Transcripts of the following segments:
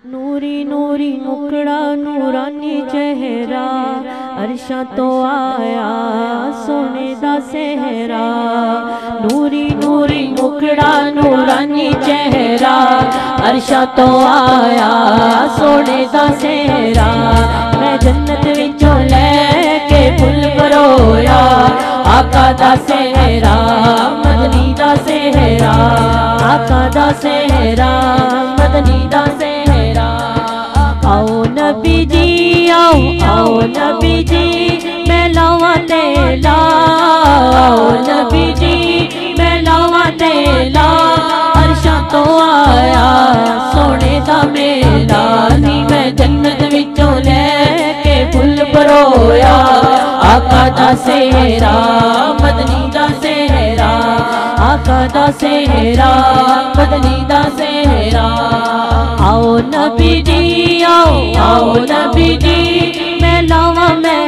نوری نوری مکڑا نورانی چہرہ عرشاں تو آیا سونے دا سہرا نوری نوری مکڑا نورانی چہرہ عرشاں تو آیا سونے دا سہرا میں جنت وچوں لے کے پھل پرویا آقا دا سہرا مدنی دا سہرا آقا دا سہرا مدنی دا سہرا آؤ نبی جی آؤ نبی جی میں لاواں تیلا آؤ نبی جی میں لاواں تیلا عرشاں تو آیا سونے دا میلا نی میں جنت وچوں لے کے پھل پرویا آقا دا سہرا مدنی دا سہرا آقا دا سہرا مدنی دا سہرا آؤ نبی جی آؤ نبی جی میں لاواں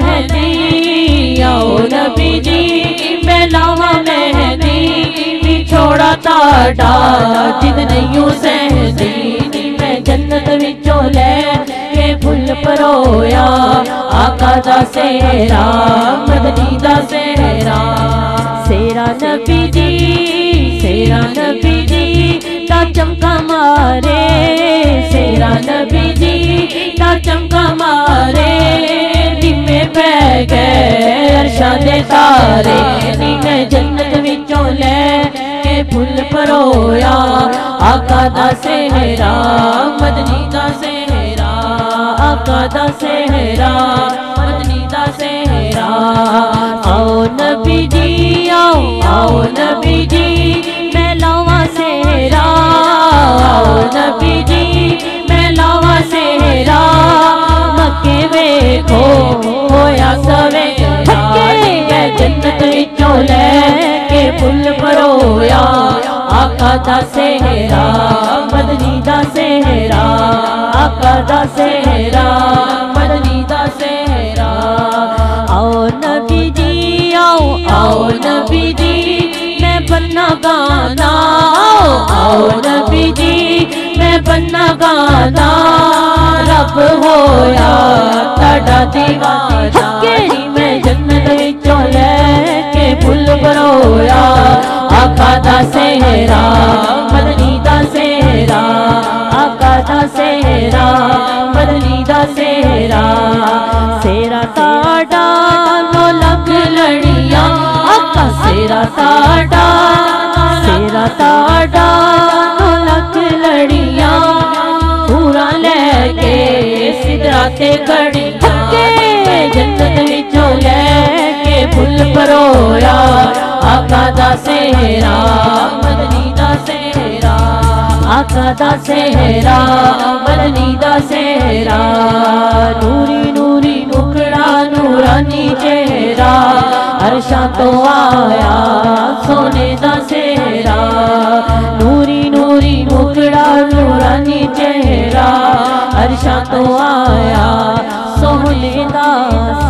مہدی آؤ نبی جی میں لاواں مہدی چھوڑا تاڑا جد نہیں سہدی میں جنت وچوں لے کے پھل پرویا آقا دا سہرا مدنی دا سہرا سیرا نبی جی سیرا نبی جی تا چمکا مارے سیرا نبی جی تا چمکا مارے دمے پہ گئے عرشاں دے تارے میں جنت وچوں لے کے پھل پرویا آقا دا سہرا مدنی دا سہرا آقا دا سہرا مدنی دا سہرا آؤ نبی جی آؤ نبی جی میں لاواں سہرا آؤ نبی جی میں لاواں سہرا مکے ویکھو ہویا سویرا میں جنت وچوں لے کے پھل پرویا آقا دا سہرا مدنی دا سہرا آقا دا سہرا مدنی دا سہرا آؤ نبی جی آؤ نبی جی میں بننا گانا آؤ نبی جی میں بننا گانا رب ہویا تاڑا دیوانا میں جنت وچوں لے کے پھل پرویا آقا دا سہرا مدنی دا سہرا آقا دا سہرا مدنی دا سہرا سیرا تاڑا نو لکھ لڑیاں آقا سیرا تاڑا نو لکھ لڑیاں پورا لے کے سدراتے گھڑیاں جنت وچوں لے کے پھل پرویا آقا دا سہرا مدنی دا سہرا آقا دا سہرا مدنی دا سہرا نوری نوری مکڑا نورانی چہرہ عرشاں تو آیا سونے دا سہرا نوری نوری مکڑا نورانی چہرہ عرشاں تو آیا سونے دا